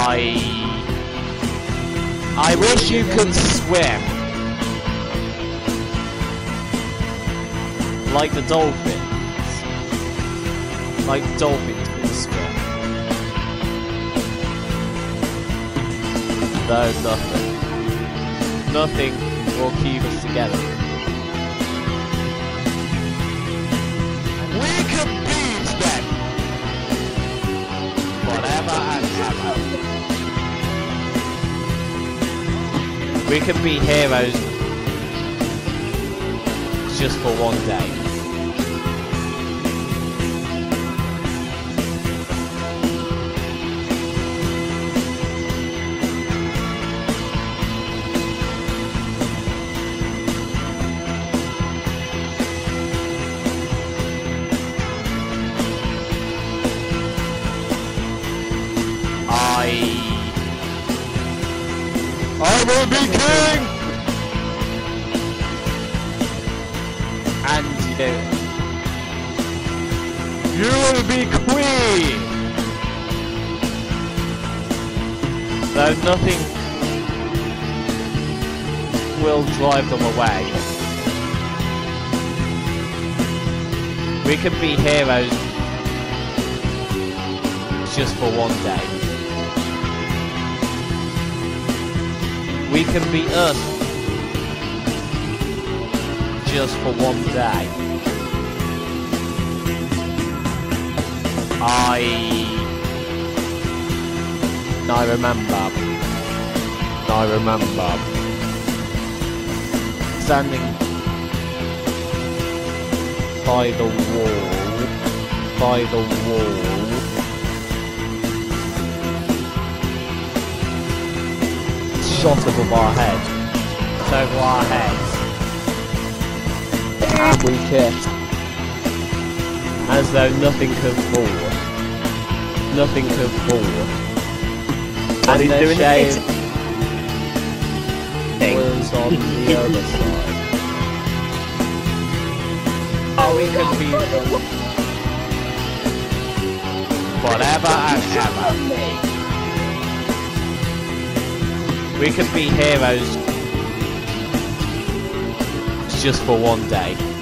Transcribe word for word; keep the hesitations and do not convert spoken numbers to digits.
I... I wish you could swim. Like the dolphins. Like dolphins can swim. There's nothing. Nothing will keep us together. We can beat them! Forever and ever. We can be heroes just for one day. I will be king! And, you know, You will be queen! though nothing will drive them away. We can be heroes just for one day. We can be us just for one day. I I remember. I remember standing by the wall, by the wall. Shot above our heads, over our heads, and we kissed, as though nothing could fall, nothing could fall. And And he's the doing shame it. was on the other side. Oh, we could be forever and ever. We can be heroes just for one day.